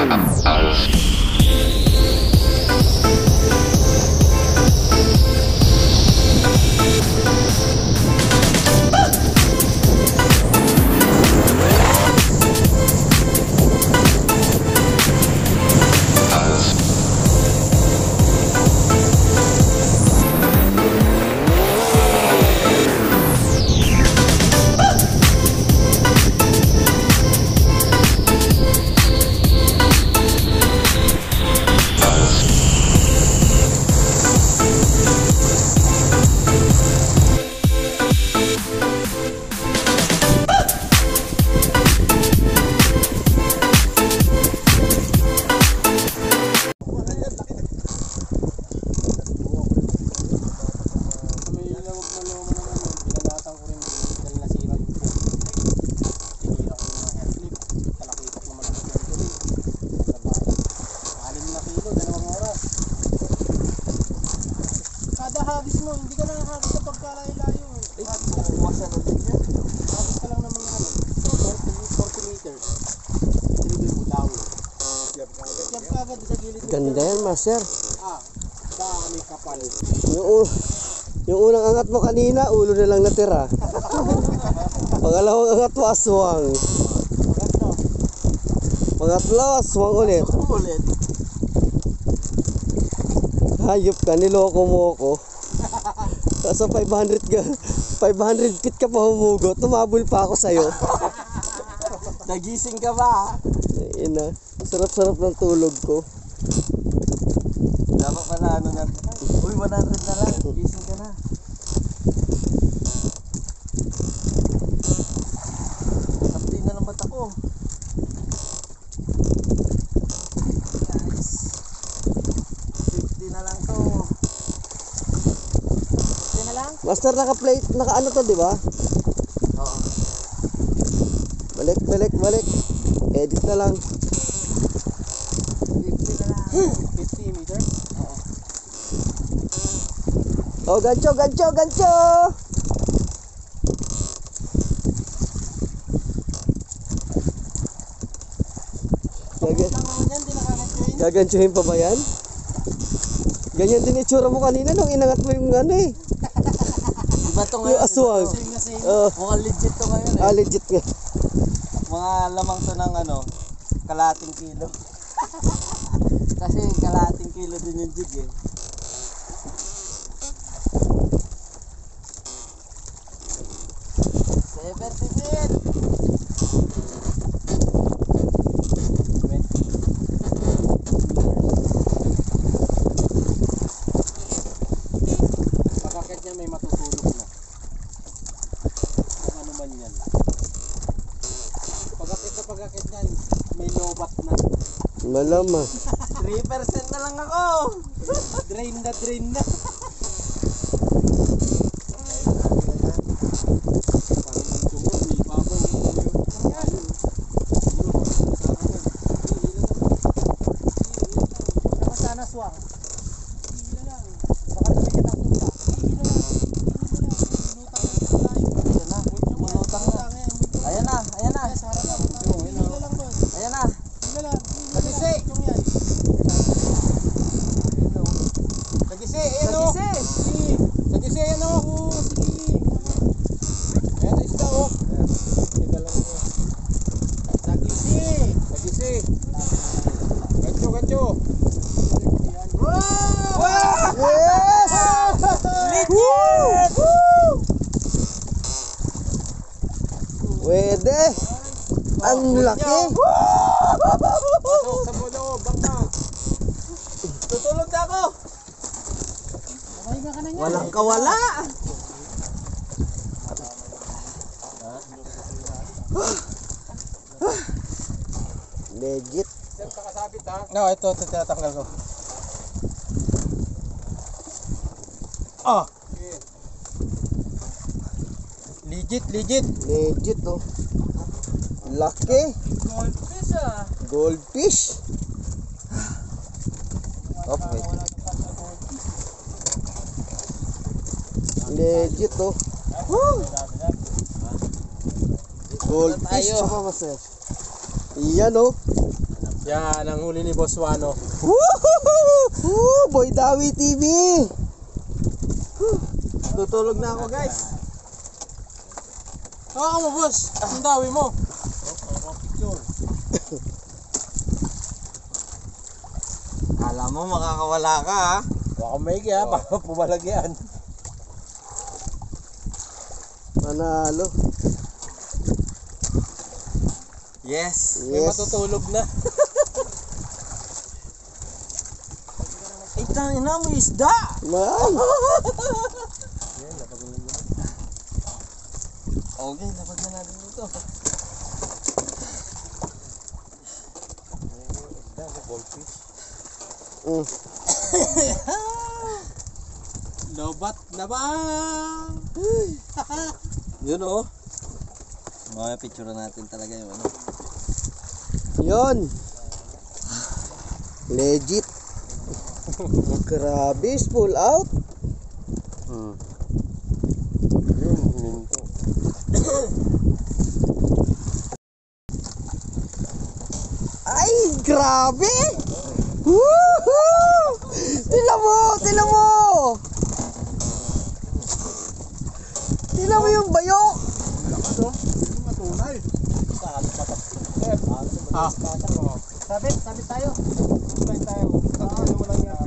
Habis mo, hindi ka nakakabis sa pagkalayo-layo. Buwasan na din yan. Habis ka lang ng mga 40 meters. Dribble mo down. Yab ka agad sa gilid. Ganda yan, master. Dami kapal. Yung unang angat mo kanina, ulo na lang natira. Pangalawang angat mo, aswang. Pangatlo, aswang ulit. Hayop ka, niloko mo ako. Sa 500 feet ka pa humugot, tumabol pa ako sa'yo. Nagising ka ba? Ina, sarap-sarap ng tulog ko. Dapat pala ano na. Uy, 100 na lang. Gising ka na. Kapti na ng mata ko. Guys, 50 na lang to. 50 na lang? Master, naka-plate, naka-ano to, di ba? Oo. Balik. Edit na lang. 50 na lang. 50 meters? Oh, gancho! Gaganchuhin pa ba yan? Ganyan din itsura mo kanina nung inangat mo yung ano eh. Diba to ngayon? Yung aswang. Mukhang legit to ngayon eh. Legit nga. Mga lamang to ng ano, kalating kilo. Kasi kalating kilo din yung jig eh. Pagkakit niya may matutulog na. Kung ano man yan. Pagkakit niyan may lobat na. Malama. 3% na lang ako. Drain na. Swang. Hihila lang. Baka tumikit ang tuta. Hihila lang. Mulutang na. Ayan na. Hihila lang boy. Ayan na. Hihila lang. Tagisi. Tagisi. Ayan o. Tagisi. Ayan o. Sige. Ayan na isda o. Teka lang o. Tagisi. Gancho. Yes! Legit! Pwede! Ang laki! Pasok sa bulo, bangka. Tutulog na ako. Makahinga ka na niya. Walang kawala. Legit. Sir, pakasabit ha. No, ito tinatanggal ko. Legit. Oh. Laki. Goldfish ah. Goldfish. Okay. Legit oh. Goldfish. Tayo. Tsaka master. Iyan oh. Yan, ang huli ni Boss Wano. Woohoo! Boy Dawi TV! Tutulog na ako guys. Hawakan mo, boss. Ang dawi mo. Kala mo makakawala ka ha. Baka may kaya, baka pumalag yan. Manalo. Yes. May Yes. matutulog na. Ay, tangina mo isda. Man. Okay, lapag na natin dito. Mm. Lobat na ba? Yun oh. Mga picture natin talaga yung ano. Yun. Legit. Grabe, full out. Yun, minto. Ay, grabe! Woohoo! Tila mo! Tila mo! Tila mo yung bayok! Matunay. Ah. Sabit tayo. Sabit tayo. Ano mo lang yung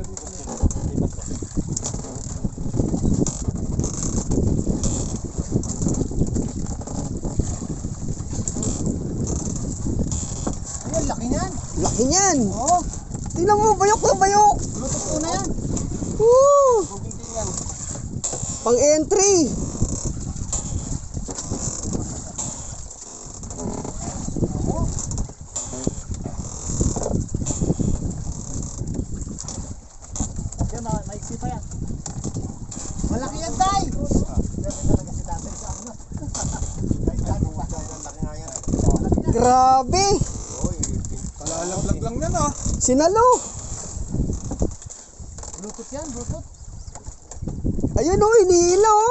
Ayun, laki niyan. Laki niyan! Oo. Tila mo, bayok na bayok! Lutok ko na yan. Woo! Pang entry! Yan, maiksi pa yan. Malaki yan, Tay. Grabe! Palalaglag lang yan ah. Sinalo! Bluetooth yan, Bluetooth. Ayun o, iniila o!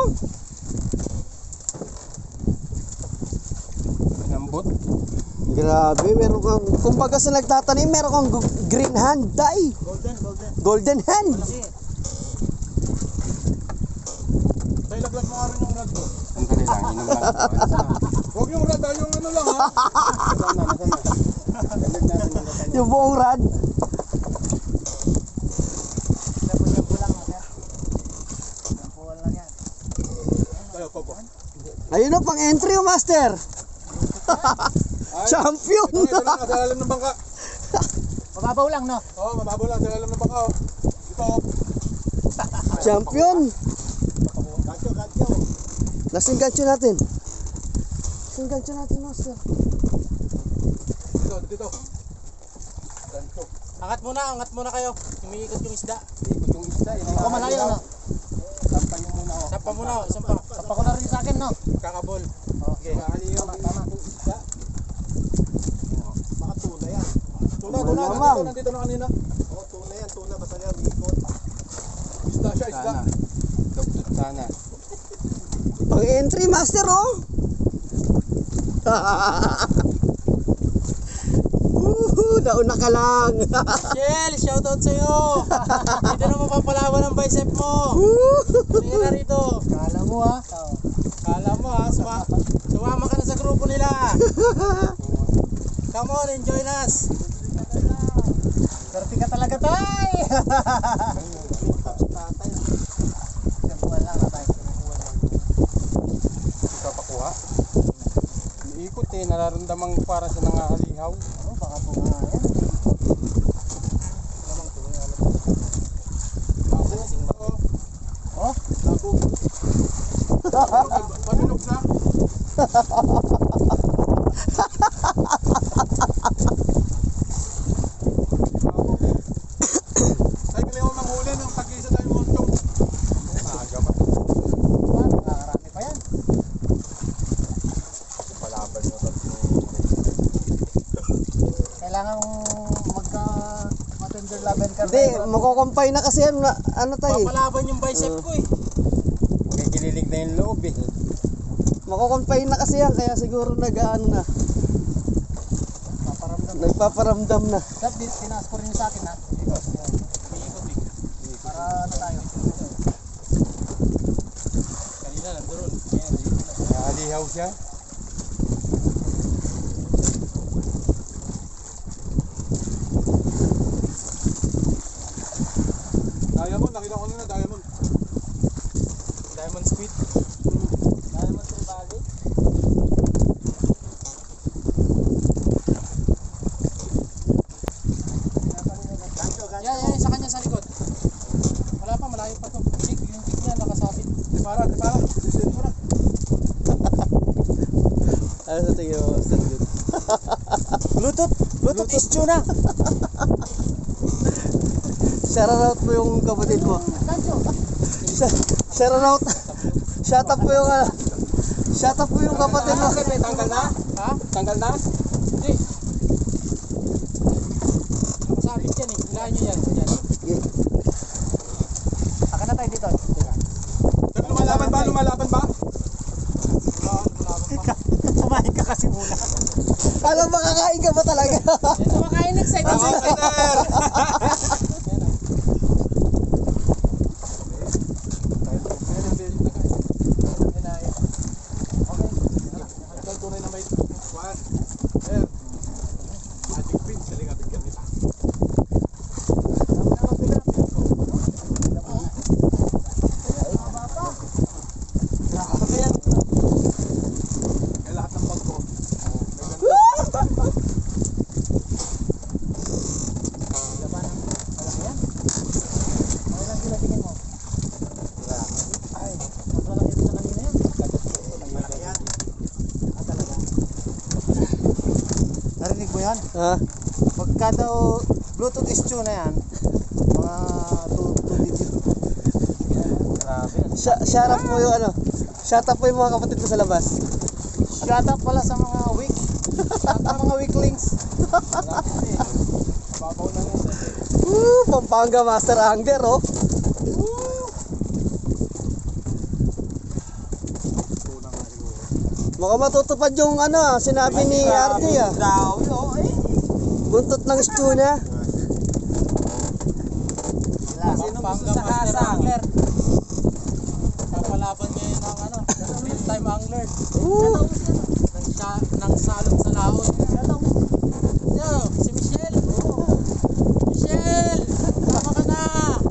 Nambot. Grabe, meron kang, kumbaga sa nagtatanim, meron kang green hand, day! Golden. Golden hand! Malaki. Tayo laglag mo nga rin yung rad mo. Ang kanila, inom lang. Huwag yung rad ah, yung ano lang ha. Nasaan na? Laglag natin yung rad. Yung buong rad. Shampoo lang, sir. Shampoo lang yan. Tayo, Popo. Ayun o, pang entry o, master! Ay, Champion! ito lang, sa lalim ng bangka. Mababaw lang, no? Oo, mababaw lang sa lalim ng bangka. Oh. Dito, oh. Champion! Gancho. Lasing gancho natin. Lasing gancho natin, master. Dito. Gancho. Angat muna kayo. Umiikot yung isda. Ikot yung isda. Ako malayo, no? Sampay mo muna ako. Sampa muna, sampa. Sampa ko na rin sa akin, no? Kakabol. Okay. Kakaliyo yung isda. Baka tuna yan. Tuna. Malamang. Nandito na kanina. Oo, tuna yan. Tuna. Basta yan, ikot. Isda siya, isda. Dugtut sana. Pang entry, master o! Woohoo! Nauna ka lang! Shell, shoutout sa'yo! Hindi na mapapalawan ang bicep mo! Woohoo! Sige na rito! Kala mo ha? Sumama ka na sa grupo nila! Come on, enjoy us! Swerte ka talaga, Tay! Shampoo lang, Tay. Pakuha. Iikot eh, nararamdaman para sa nangahalihaw. Oo, baka po nga yan. Oh? Panunog na. Ay, kailangan mo manghuli ng tag-isa tayo montong. Maaga pa. Nakakarami pa yan. Palaban mo ito. Kailangan magka-matender laban ka. Hindi, makukumpay na kasi yan. Ano tayo? Papalaban yung bicep ko eh. May kililig na yung loob eh. Makukumpay na kasi yan, kaya siguro nag-ano na. Paparamdam Nagpaparamdam na. Dap, tinaas ko rin sa akin ha. Iikot eh. Para ano tayo. Kanina nandoon. Nakalihaw siya. Diamond, nakita ko na diamond. Diamond squid. Diamond trevally. Yan, sa kanya sa likod. Wala pa, malayo pa to. Jig, yung jig niya nakasabit. Di para. Decision mo na. Ano sa tingin mo, Master Good? Bluetooth is tuna. Shoutout mo yung kapatid mo. Shoutout. Shout up mo yung shout up mo yung kapatid mo. Tanggal na? Ha? Tanggal na? Hindi. Nakasabit yan eh. Hilaan nyo yan. Akan na tayo dito. Lumalaban ba? Lumalaban ba? Kumain ka kasi muna. Alam makakain ka ba talaga? Yan, kumakain excited Tama, sila. Peter! Tunay na may kuwan. Sir, magic pin. Sali nga bigyan nila. Eh, lahat ng bag ko. Narinig mo yan? Ha? Pagka daw Bluetooth is tuna yan, mga 2 digit. Grabe. Shout up mo yung shout up mo yung mga kapatid mo sa labas. Shout out pala sa mga weak. Shout out mga weaklings. Babaw na nga sir. Pampanga Master Angler, oh. Baka matutupad yung sinabi ni RJ ah. Buntot ng tuna. Sinong gusto sa kasang? Papalaban niya yun ng real time angler. Nang salot sa laot. Yo, si Michelle. Michelle, tama ka na.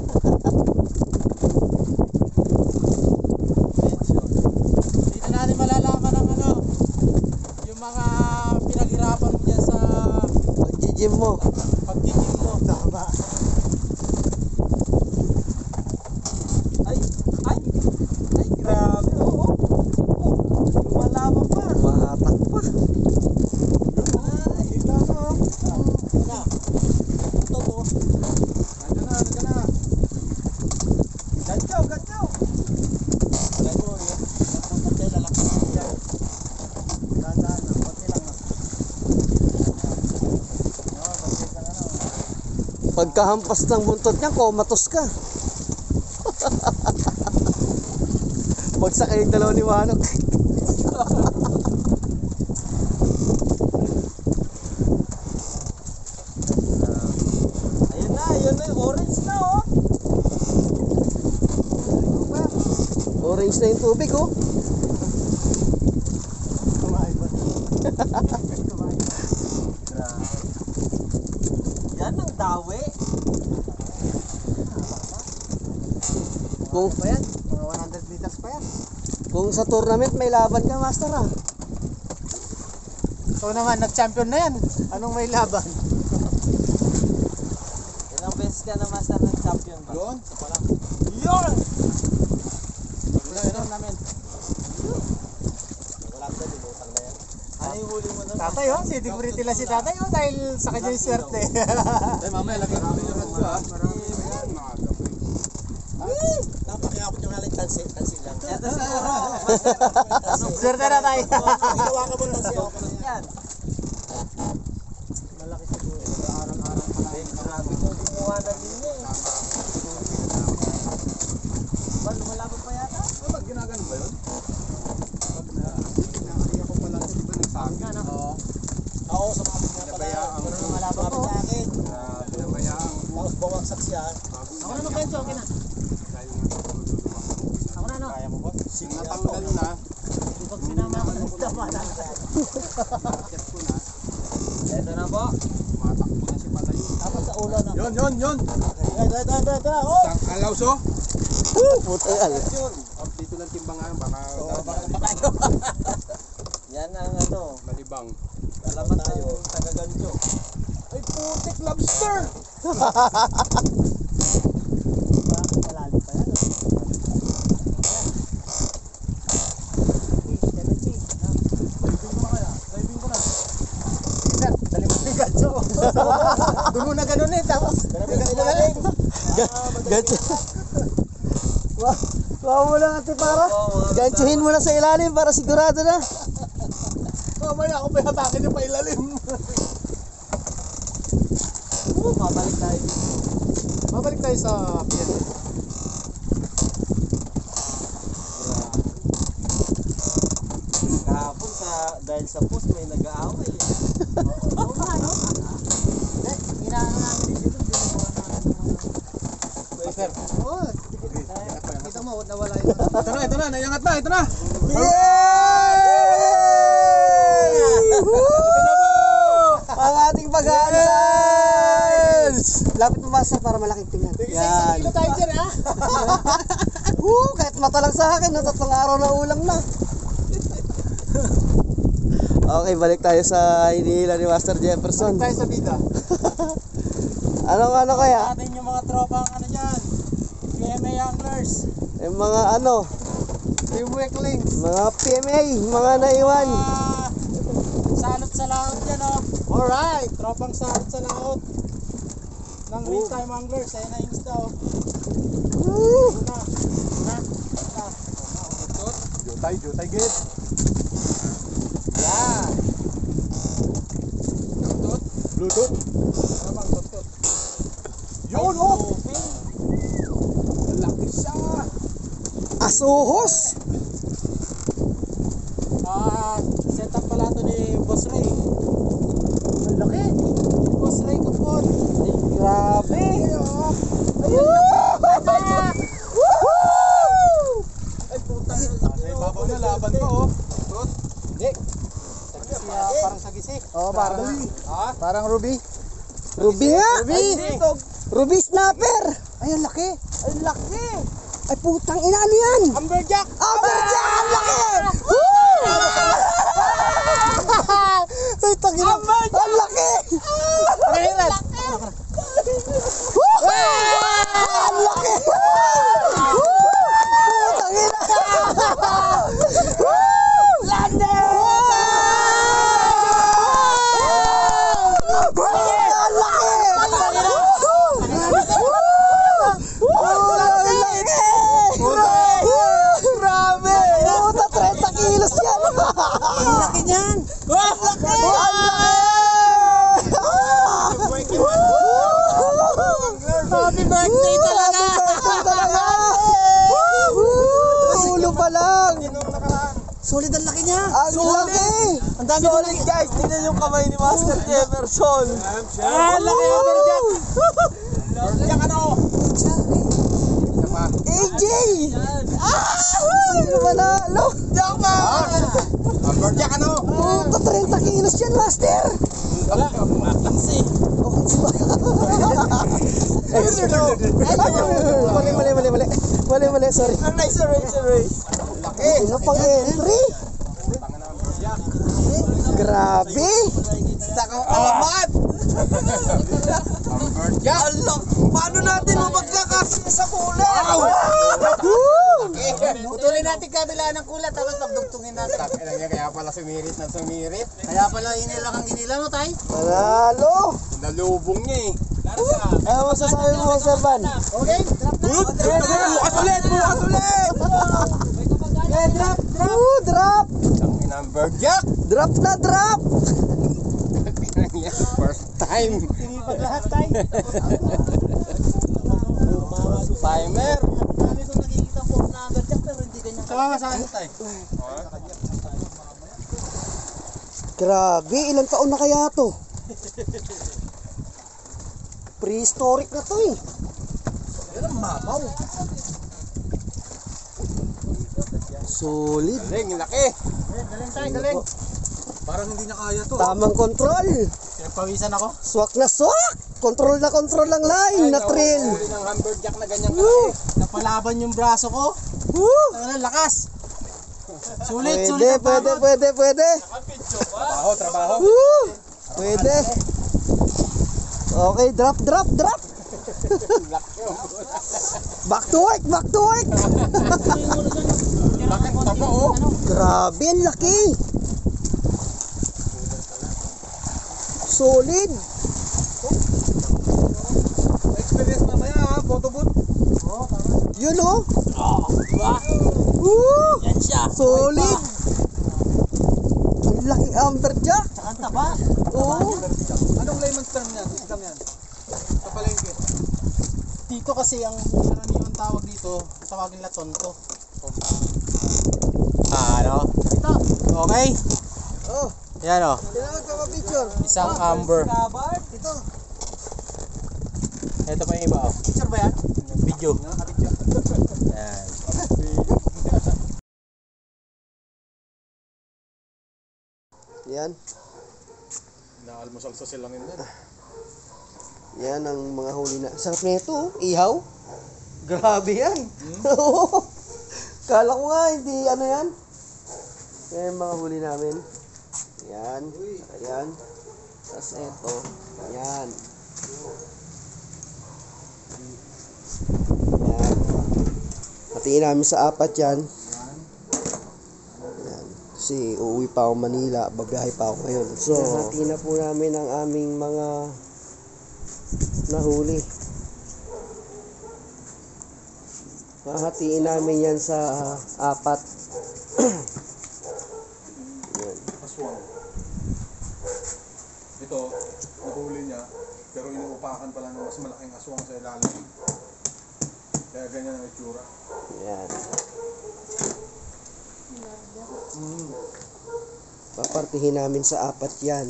Dito natin malalaman ang yung mga pinaghirapan mo dyan sa Pag-gym mo. pag-gigim mo. Tama. Ay, grabe, oo. Lumalaban pa. Mahatak pa. Nandiyan na. Gancho. Pagkahampas ng buntot niya, komatos ka. Bagsak kayong dalawa ni Manok. Ayun na, orange na oh. Orange na yung tubig, oh. Yan ang dawi. Kung, Pa yan? Mga 100 meters pa yan. kung sa tournament may laban ka, Master, ah. Ikaw naman, nag-champion na yan. Anong may laban? Ilang beses ka na master ng champion ba? Yun, sa pala. Yun! Yun namin. Wala ka lulutang na yan. Ano yung huli mo nun? Tatay oh, sitiguriti lang si tatay oh dahil sa kanya yung swerte. Eh, mamaya, lagyan kami ng radyo ah. Marami yan, mga gabi. Napakiyakot yung halit tansi lang. Ito siguro. Swerte na tayo. Ginawa ka mo tansi ako. Yan. Malaki siguro. Arang-arang pa lang. Grabe ko gumawa na din eh. Ba, lumalaban pa yata? Pag ginagano ba yun? Pag nakaliya ko pala, di ba nagsabi? Oo. Oo, sa mga pinabayaan. siya. Ako na mag-bencho, okay na. Ako na, no? Kaya mo ba? Natanggal na. Pag sinama ako ng tama na. Nakakit ko na. Ito na po. Matakbo na si Palayo. Tapos sa ulo, no? Yun. Ito. Oh! Alauso. Putay al. Dito lang timbangan. Baka Yan ang ano. malibang. Kalaban tayo. Taga-gancho. Ay putik, lobster! Bakit malalim pa yan, no? Diving ko na. Dali mo yung gancho. Dulo na ganun eh, tapos. Gancho. Wow mo lang ate para. Ganchuhin mo na sa ilalim para sigurado na. Mamaya ako may hatakin niya pa ilalim. Babalik tayo. Babalik tayo sa pier. Kahapon dahil sa post may nag-aaway. Oo ba, no? Hinaano namin dito, binubuhan namin. Sir. Oo. Kita mo, nawala yung... Ito na, naiangat na, ito na. Ang ating pag-aans! Lapit mo master para malaking tingnan. Yan. Kilo tayo dyan, ha? Kahit mata lang sa akin, no? 3 araw na ulam na. Okay, balik tayo sa hinihila ni Master Jefferson. Tayo sa bida. Ano kaya? Natin yung mga tropang ano dyan. PMA anglers. Yung mga ano, Team Weaklings. mga PMA, mga naiwan. Salot sa laot dyan, oh. Alright, tropang salot sa laot. Ng real time anglers, ayun na yung isda, oh. Jutay git. Yan. Bluetooth. Tamang tutot. Yun, oh. Laki siya. Asuhos! Set up pala ito ni Boss Ray. Ang laki. Boss Ray Kapon. Grabe! Ay, putang. Sa ibabaw na laban pa, oh. Tut. Hindi. Parang sagisi. Oh, Parang Ruby. Ruby nga! Ruby snapper! Ay, ang laki. Ang laki! Ay putang ina, ano yan? Amberjack. Amberjack! Ang laki! Ay tangina! Ang laki! Pakilan. Ang laki! Putang ina! Lander! Ang laki! Grabe! Puta, 30 kilos yan! Ang laki niyan. Ang laki! Happy birthday talaga. Ulo pa lang! Solid ang laki niya. Ang laki! Ang dami Solid guys! Tingnan yung kamay ni Master Jefferson! Ah, laki Amberjack. Yan ano? AJ! Ano ba nalo? Amberjack ano? Puta, 30 kilos yan, Master! Wala. Makansi. Mali, sorry. Sorry. Ano pang entry? Grabe! Takang alamat! Amberjack. Allah! Paano natin mapagkakasya sa kulat? Putulin natin kabila ng kulat tapos pagdugtungin natin. Kaya pala sumirit na sumirit. Kaya pala inilang ang ginila no, tay? Panalo! Nalubong niya eh. Ano masasabi mo, Sir Van? Okay, drop na. Bukas ulit! Okay, drop. Drop! Ang Amberjack. Drop na drop! First time. Tinipag lahat, tay. Timer! Dami kong nakikita po na Amberjack pero hindi ganyan. Sama sa akin tayo. Grabe, ilang taon na kaya to? Prehistoric na to eh. Mabaw. Solid. Galing, laki. Galing tayo, galing. Parang hindi niya kaya to. Tamang kontrol. Pawisan ako. Swak na swak. Control ng line na trail. Huli ng hamburger na ganyan Woo! kalaki. Napalaban yung braso ko. Woo! Ang lakas. Sulit, Pwede, sulit ang pwede, pagod. pwede, pwede. Trabaho, trabaho. Woo! Pwede. Okay, drop. Back to work, back to work. Laki, taba oh. Grabe, ang laki. Solid. Experience mamaya ha, photo booth. Yun oh. Diba? Woo! Yan siya. Solid. Ang laki amberjack. Saka ang taba. Oo. Anong layman's term yan? Isang yan. Sa palengke. Dito kasi ang karaniwang tawag dito, tawagin nila tonto. Ano? Ito. Okay. Oh, Yan o. sino magpapapicture? Isang amber. Ito. Ito pa yung iba o. Picture ba yan? Video. Yan. Yan. Naalmusal sa silangin yan. Yan ang mga huli na. Sarap na ito, oh. Ihaw. Grabe yan. Oo. Kala ko nga, hindi ano yan. Yan yung mga huli namin. Yan. Ayan. Tapos ito. Yan. Yan. Hatiin namin sa apat yan. Yan. Kasi uuwi pa ako Manila. Babiyahe pa ako ngayon. So, hatiin na po namin ang aming mga nahuli. Hahatiin namin yan sa apat. Yan. Aswang. Ito, nahuli niya, pero inuupakan pala ng mas malaking aswang sa ilalim. Kaya ganyan ang itsura. Yan. Papartihin namin sa apat yan.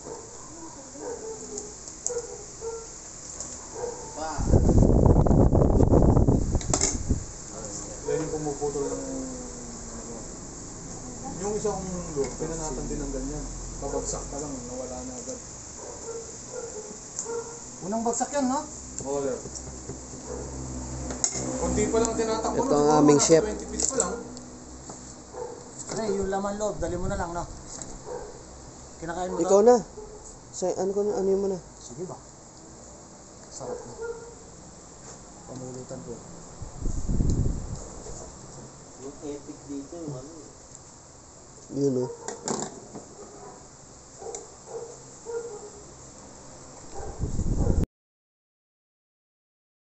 Yan yung pumuputol ng yung isang ulo, pinanatan din ng ganyan. Babagsak pa lang, nawala na agad. Unang bagsak yan, no? Oo, sir. Kunti pa lang tinatakbo. Ito ang aming chef. 20 feet pa lang. Pre, yung laman loob, dali mo na lang, no? Kinakain mo Ikaw na. Sa, ano yun mo na? Sige ba? Sarap na. Pamulutan ko. Yung epic dito, yung ano. Yun oh.